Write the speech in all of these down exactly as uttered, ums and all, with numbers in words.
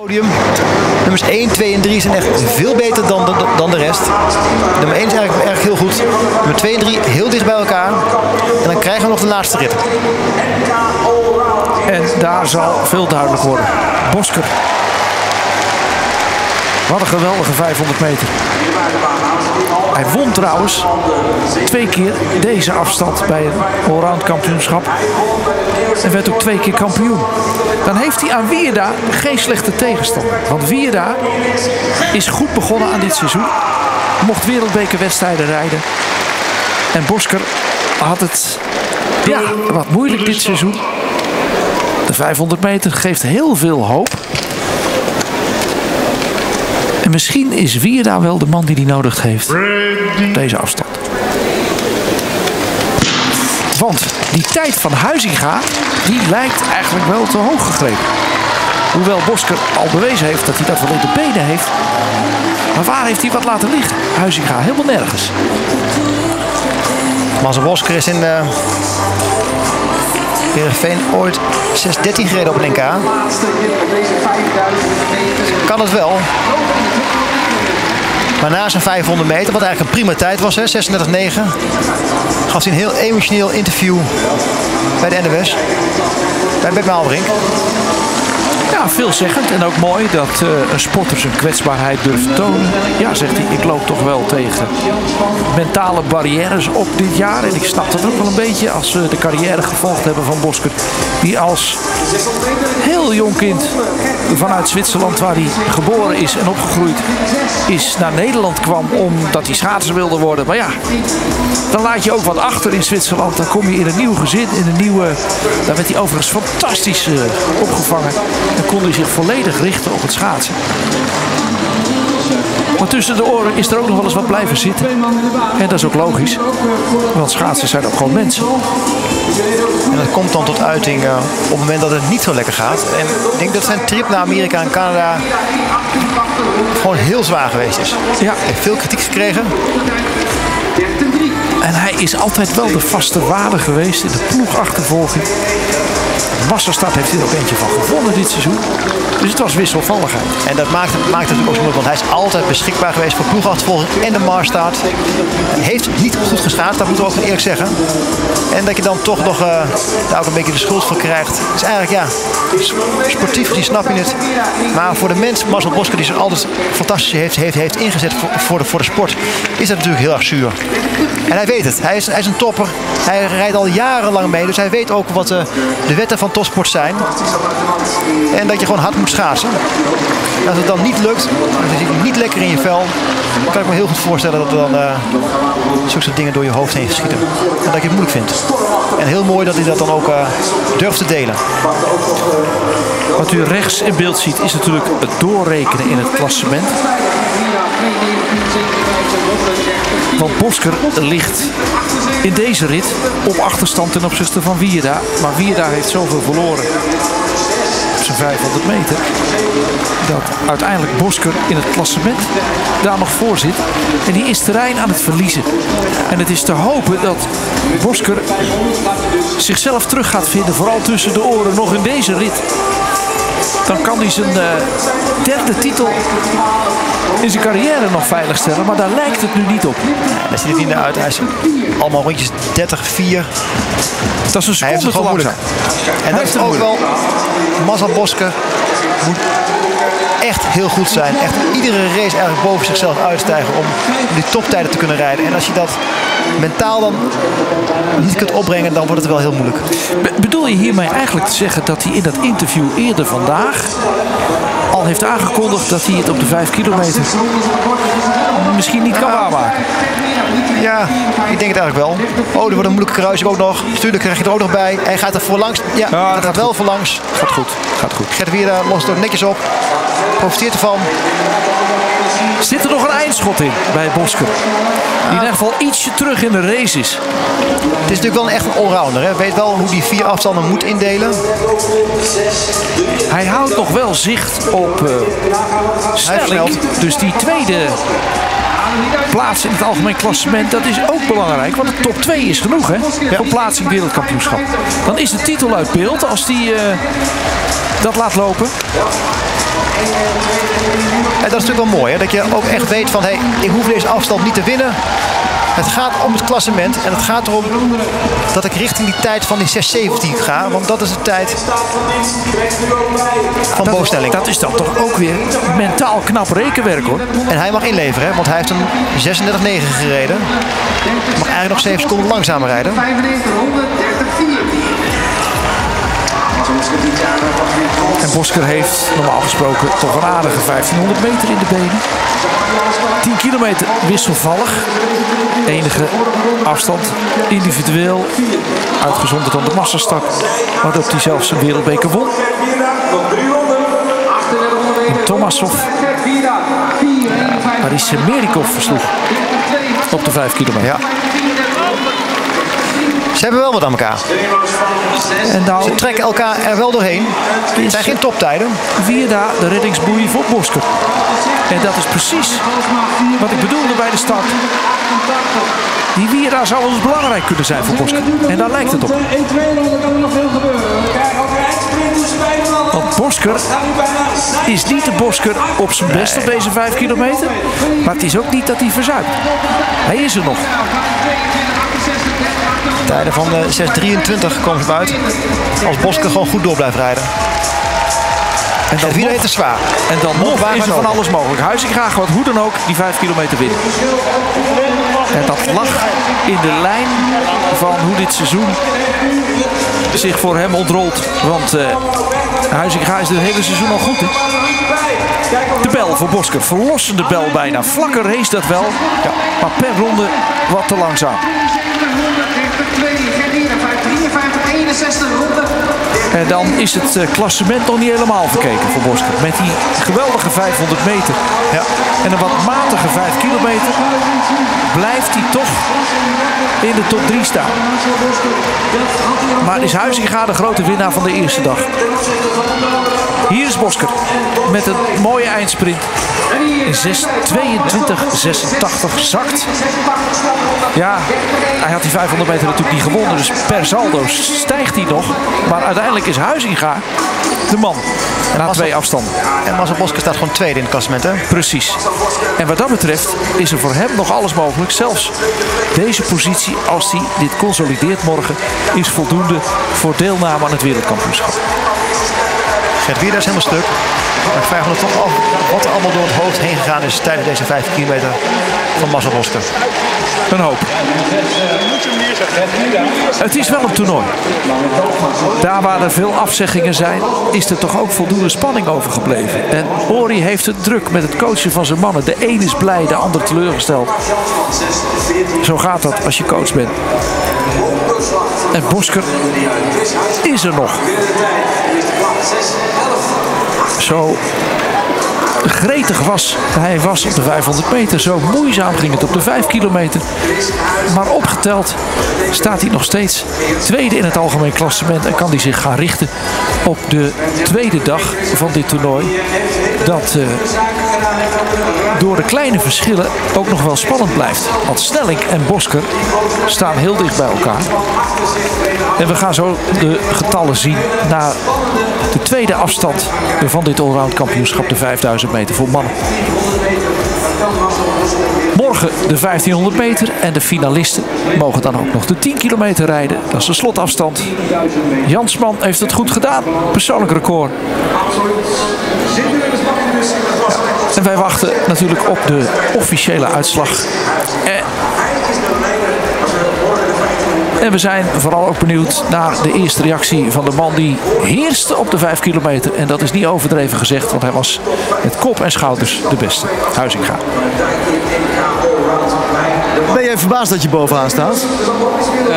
Podium. Nummers één, twee en drie zijn echt veel beter dan de, dan de rest. Nummer één is eigenlijk erg heel goed. Nummer twee en drie heel dicht bij elkaar. En dan krijgen we nog de laatste rit. En daar zal veel duidelijk worden. Bosker. Wat een geweldige vijfhonderd meter. Hij won trouwens twee keer deze afstand bij een allround kampioenschap. En werd ook twee keer kampioen. Dan heeft hij aan Wierda geen slechte tegenstander. Want Wierda is goed begonnen aan dit seizoen. Mocht wereldbekerwedstrijden rijden. En Bosker had het ja, wat moeilijk dit seizoen. De vijfhonderd meter geeft heel veel hoop. En misschien is Wierda wel de man die hij nodig heeft op deze afstand. Want die tijd van Huizinga, die lijkt eigenlijk wel te hoog gegrepen. Hoewel Bosker al bewezen heeft dat hij dat wel in de benen heeft. Maar waar heeft hij wat laten liggen? Huizinga helemaal nergens. Marcel Bosker is in uh, Heerenveen ooit zes dertien gereden op een N K. Kan het wel. Maar na zijn vijfhonderd meter, wat eigenlijk een prima tijd was, hè, zesendertig negen, gaf hij een heel emotioneel interview bij de N O S. Bij Bert Maalbrink. Ja, veelzeggend en ook mooi dat uh, een sporter zijn kwetsbaarheid durft te tonen. Ja, zegt hij, ik loop toch wel tegen mentale barrières op dit jaar. En ik snap dat ook wel een beetje als we de carrière gevolgd hebben van Bosker. Die als heel jong kind vanuit Zwitserland, waar hij geboren is en opgegroeid is, naar Nederland kwam omdat hij schaatser wilde worden. Maar ja, dan laat je ook wat achter in Zwitserland. Dan kom je in een nieuw gezin, in een nieuwe... Daar werd hij overigens fantastisch uh, opgevangen. Dan kon hij zich volledig richten op het schaatsen. Maar tussen de oren is er ook nog wel eens wat blijven zitten. En dat is ook logisch. Want schaatsers zijn ook gewoon mensen. En dat komt dan tot uiting uh, op het moment dat het niet zo lekker gaat. En ik denk dat zijn trip naar Amerika en Canada gewoon heel zwaar geweest is. Ja. Hij heeft veel kritiek gekregen. En hij is altijd wel de vaste waarde geweest in de ploegachtervolging. Massastart heeft hij er ook eentje van gewonnen dit seizoen. Dus het was wisselvalligheid. En dat maakt het, maakt het ook zo moeilijk, want hij is altijd beschikbaar geweest voor ploegachtervolging en de Marsstart. Hij heeft niet goed geschaatst, dat moeten we ook eerlijk zeggen. En dat je dan toch nog uh, daar ook een beetje de schuld voor krijgt. Is eigenlijk ja, sportief gezien snap je het. Maar voor de mens, Marcel Bosker, die zich altijd fantastisch heeft, heeft, heeft ingezet voor, voor, de, voor de sport, is dat natuurlijk heel erg zuur. En hij weet het. Hij is, hij is een topper. Hij rijdt al jarenlang mee, dus hij weet ook wat uh, de wetten van topsport zijn. En dat je gewoon hard moet schaatsen. En als het dan niet lukt, dan zit je niet lekker in je vel, dan kan ik me heel goed voorstellen dat er dan uh, zulke soort dingen door je hoofd heen schieten. En dat je het moeilijk vindt. En heel mooi dat hij dat dan ook uh, durft te delen. Wat u rechts in beeld ziet is natuurlijk het doorrekenen in het klassement. Want Bosker ligt in deze rit op achterstand ten opzichte van Wierda. Maar Wierda heeft zoveel verloren op zijn vijfhonderd meter. Dat uiteindelijk Bosker in het klassement daar nog voor zit. En die is terrein aan het verliezen. En het is te hopen dat Bosker zichzelf terug gaat vinden. Vooral tussen de oren nog in deze rit. Dan kan hij zijn uh, derde titel in zijn carrière nog veiligstellen. Maar daar lijkt het nu niet op. Ja, daar ziet het niet naar uit. Hij is allemaal rondjes dertig vier. Dat is een seconde te langzaam. En dat is ook wel... Marcel Bosker moet echt heel goed zijn. Echt iedere race eigenlijk boven zichzelf uitstijgen om die toptijden te kunnen rijden. En als je dat mentaal dan niet kunt opbrengen, dan wordt het wel heel moeilijk. Be bedoel je hiermee eigenlijk te zeggen dat hij in dat interview eerder vandaag al heeft aangekondigd dat hij het op de vijf kilometer misschien niet kan waarmaken? Ja, ik denk het eigenlijk wel. Oh, er wordt een moeilijke kruising ook nog. Stuurlijk krijg je er ook nog bij. Hij gaat er voorlangs. Ja, ja dat gaat, gaat wel voorlangs. Gaat goed. Gaat goed. Gert Wierda lost er netjes op. Profiteert ervan. Zit er nog een eindschot in bij Bosker? Die in ieder geval ietsje terug in de race is. Het is natuurlijk wel echt een allrounder. Hè. Weet wel hoe die vier afstanden moet indelen. Hij houdt nog wel zicht op uh, stelling. Dus die tweede plaats in het algemeen klassement, dat is ook belangrijk. Want de top twee is genoeg, hè? Voor plaatsing wereldkampioenschap. Dan is de titel uit beeld als die uh, dat laat lopen. En dat is natuurlijk wel mooi, hè? Dat je ook echt weet van, hey, ik hoef deze afstand niet te winnen. Het gaat om het klassement en het gaat erom dat ik richting die tijd van die zes zeventien ga. Want dat is de tijd van Bo Snelling. Dat is dan toch ook weer mentaal knap rekenwerk, hoor. En hij mag inleveren, hè? Want hij heeft een zesendertig negen gereden. Hij mag eigenlijk nog zeven seconden langzamer rijden. En Bosker heeft normaal gesproken toch een aardige vijftienhonderd meter in de benen. tien kilometer wisselvallig. Enige afstand individueel. Uitgezonderd dan de massastart. Waarop hij zelfs een wereldbeker won. En Tomasov. Waar hij Semerikov versloeg. Op de vijf kilometer. Ja. Ze hebben wel wat aan elkaar. En nou, ze trekken elkaar er wel doorheen. Het zijn geen toptijden. Vierda de reddingsboei voor Bosker. En dat is precies wat ik bedoelde bij de start. Die Vierda zou wel eens belangrijk kunnen zijn voor Bosker. En daar lijkt het op. Want Bosker is niet de Bosker op zijn best op deze vijf kilometer. Maar het is ook niet dat hij verzuipt. Hij is er nog. Tijden van de zes drieëntwintig komen ze buiten. Als Bosker gewoon goed door blijft rijden. En dan weer het zwaar. En dan nog is er van alles mogelijk. Huizinga gaat hoe dan ook die vijf kilometer winnen. En dat lag in de lijn van hoe dit seizoen zich voor hem ontrolt. Want uh, Huizinga is het hele seizoen al goed, hè? De bel voor Bosker. Verlossende bel bijna. Vlakker race dat wel. Ja, maar per ronde wat te langzaam. En dan is het klassement nog niet helemaal verkeken voor Bosker. Met die geweldige vijfhonderd meter. Ja. En een wat matige vijf kilometer. Blijft hij toch in de top drie staan. Maar is Huizinga de grote winnaar van de eerste dag. Hier is Bosker. Met een mooie eindsprint. zes tweeëntwintig zesentachtig zakt. Ja, hij had die vijfhonderd meter natuurlijk niet gewonnen. Dus per saldo stijgt hij nog. Maar uiteindelijk is Huizinga de man. En aan twee afstanden. En Marcel Bosker staat gewoon tweede in het klassement, hè? Precies. En wat dat betreft is er voor hem nog alles mogelijk. Zelfs deze positie, als hij dit consolideert morgen, is voldoende voor deelname aan het wereldkampioenschap. Gert Vierda is helemaal stuk. Maar ik vraag me toch af wat er allemaal door het hoofd heen gegaan is tijdens deze vijf kilometer van Marcel Bosker. Een hoop. Het is wel een toernooi. Daar waar er veel afzeggingen zijn, is er toch ook voldoende spanning overgebleven. En Ori heeft het druk met het coachen van zijn mannen. De een is blij, de ander teleurgesteld. Zo gaat dat als je coach bent. En Bosker is er nog. Zo gretig was hij was op de vijfhonderd meter. Zo moeizaam ging het op de vijf kilometer. Maar opgeteld staat hij nog steeds tweede in het algemeen klassement. En kan hij zich gaan richten op de tweede dag van dit toernooi. Dat uh, door de kleine verschillen ook nog wel spannend blijft. Want Snelling en Bosker staan heel dicht bij elkaar. En we gaan zo de getallen zien na de tweede afstand van dit allround kampioenschap, de vijfduizend meter voor mannen. Morgen de vijftienhonderd meter en de finalisten mogen dan ook nog de tien kilometer rijden. Dat is de slotafstand. Jansman heeft het goed gedaan. Persoonlijk record. En wij wachten natuurlijk op de officiële uitslag. En En we zijn vooral ook benieuwd naar de eerste reactie van de man die heerste op de vijf kilometer. En dat is niet overdreven gezegd, want hij was met kop en schouders de beste. Huizinga. Ben jij verbaasd dat je bovenaan staat? Uh,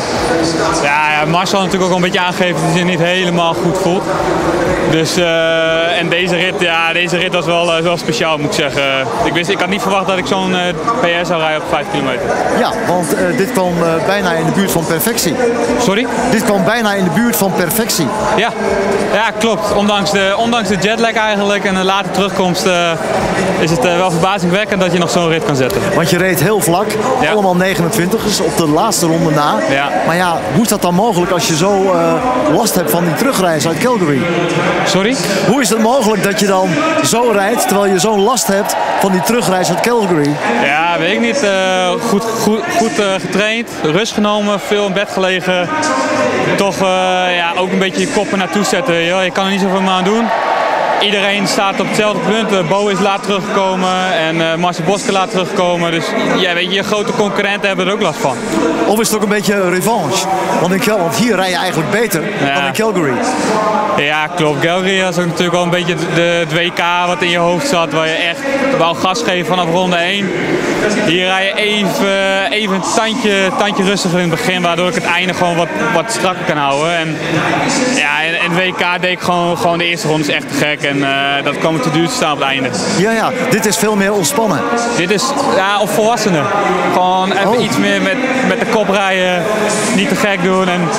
ja, ja, Marcel had natuurlijk ook al een beetje aangegeven dat hij zich niet helemaal goed voelt. Dus, uh, en deze rit, ja, deze rit was wel, uh, wel speciaal, moet ik zeggen. Ik, wist, ik had niet verwacht dat ik zo'n uh, P R zou rijden op vijf kilometer. Ja, want uh, dit kwam uh, bijna in de buurt van perfectie. Sorry? Dit kwam bijna in de buurt van perfectie. Ja, ja klopt. Ondanks de, ondanks de jetlag eigenlijk en de late terugkomst uh, is het uh, wel verbazingwekkend dat je nog zo'n rit kan zetten. Want je reed heel vlak, ja. Allemaal negenentwintigers op de laatste ronde na. Ja. Maar ja, hoe is dat dan mogelijk als je zo uh, last hebt van die terugreis uit Calgary? Sorry? Hoe is het mogelijk dat je dan zo rijdt terwijl je zo'n last hebt van die terugreis uit Calgary? Ja, weet ik niet. Uh, goed goed, goed uh, getraind, rust genomen, veel in bed gelegen. Toch uh, ja, ook een beetje je koppen naartoe zetten. Joh. Je kan er niet zoveel meer aan doen. Iedereen staat op hetzelfde punt. Uh, Bo is laat teruggekomen en uh, Marcel Bosker laat teruggekomen. Dus ja, weet je, je grote concurrenten hebben er ook last van. Of is het ook een beetje een revanche? Want, in, want hier rij je eigenlijk beter ja. dan in Calgary. Ja, klopt. Calgary was ook natuurlijk wel een beetje de, het W K wat in je hoofd zat. Waar je echt wou gas geven vanaf ronde één. Hier rij je even, even een tandje, tandje rustiger in het begin. Waardoor ik het einde gewoon wat, wat strakker kan houden. En ja, in, in het W K deed ik gewoon, gewoon de eerste ronde is echt te gek. En uh, dat kwam me te duur te staan op het einde. Ja, ja. Dit is veel meer ontspannen. Dit is ja, op volwassenen. Gewoon even oh. iets meer met, met de kop rijden. Niet te gek doen. En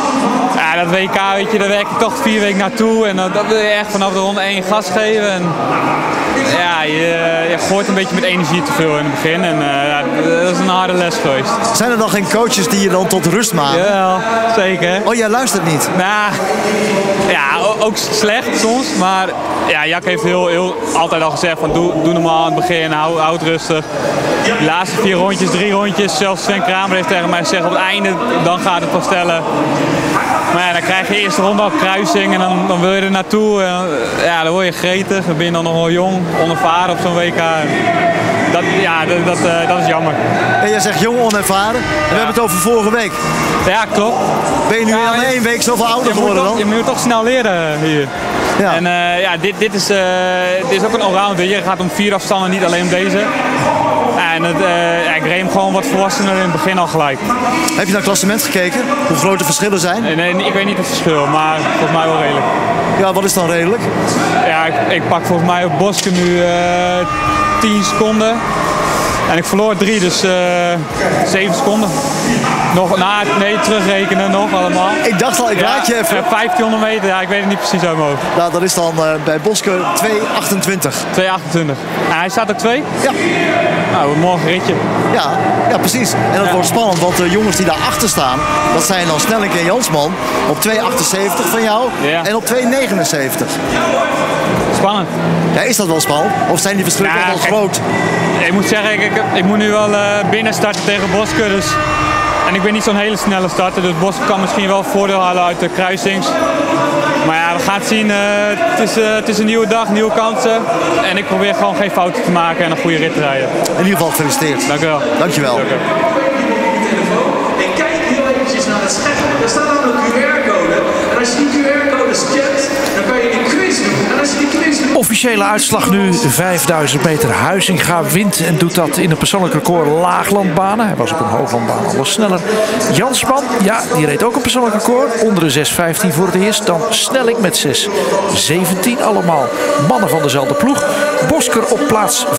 ja, dat W K, weet je, daar werk je toch vier weken naartoe. En dat, dat wil je echt vanaf de ronde één gas geven. En ja, je, je gooit een beetje met energie te veel in het begin. En uh, dat is een harde les geweest. Zijn er dan geen coaches die je dan tot rust maken? Ja, zeker. Oh, jij luistert niet? Nou, ja, ook slecht soms. Maar ja, Jack heeft heel, heel, altijd al gezegd van doe, doe normaal aan het begin, hou, hou het rustig. De laatste vier rondjes, drie rondjes, zelfs Sven Kramer heeft tegen mij gezegd op het einde, dan gaat het pas tellen. Maar ja, dan krijg je de eerste ronde al kruising en dan, dan wil je er naartoe. En, ja, dan word je gretig, dan ben je dan nog wel jong, onervaren op zo'n W K. Dat, ja, dat, dat, uh, dat is jammer. En jij zegt jong, onervaren. En we ja. hebben het over vorige week. Ja, klopt. Ben je nu ja, in één week zoveel ouder geworden dan? Je moet toch snel leren hier. Ja. En uh, ja, dit, dit, is, uh, dit is ook een allrounder. Je gaat om vier afstanden, niet alleen om deze. En het, uh, ja, ik reed hem gewoon wat volwassener in het begin al gelijk. Heb je naar het klassement gekeken? Hoe groot de verschillen zijn? Nee, nee, ik weet niet het verschil, maar volgens mij wel redelijk. Ja, wat is dan redelijk? Ja, ik, ik pak volgens mij op Bosker nu uh, tien seconden. En ik verloor drie, dus uh, zeven seconden. Nog, nou, nee, terugrekenen nog allemaal. Ik dacht al, ik ja, laat je even. Ja, vijftienhonderd meter, ja, ik weet het niet precies uit mijn hoofd. Nou, dat is dan uh, bij Bosker twee achtentwintig. twee achtentwintig. En hij staat ook twee? Ja. Nou, een morgen ritje. Ja, ja, precies. En dat ja. wordt spannend, want de jongens die daarachter staan, dat zijn dan Snelling en Jansman op twee achtenzeventig van jou ja. en op twee negenenzeventig. Spannend. Ja, is dat wel spannend? Of zijn die verschillen ja, wel kijk, groot? Ik moet zeggen, ik, ik, ik moet nu wel uh, binnen starten tegen Bosker. Dus, en ik ben niet zo'n hele snelle starter, dus Bosker kan misschien wel voordeel halen uit de kruisings. Maar ja, we gaan het zien. Uh, het, is, uh, het is een nieuwe dag, nieuwe kansen. En ik probeer gewoon geen fouten te maken en een goede rit te rijden. In ieder geval gefeliciteerd. Dank u wel. Dank je wel. Dank u wel. En kijk heel eventjes naar het scherm. Daar staat dan een Q R-code. En als je die Q R-code scant, dan kan je die quiz doen. En als je die quiz doet... Officiële uitslag nu, vijfduizend meter. Huizinga wint en doet dat in een persoonlijk record laaglandbanen. Hij was op een hooglandbaan alles sneller. Jansman, ja, die reed ook een persoonlijk record. Onder de zes vijftien voor het eerst. Dan Snelling met zes zeventien allemaal. Mannen van dezelfde ploeg. Bosker op plaats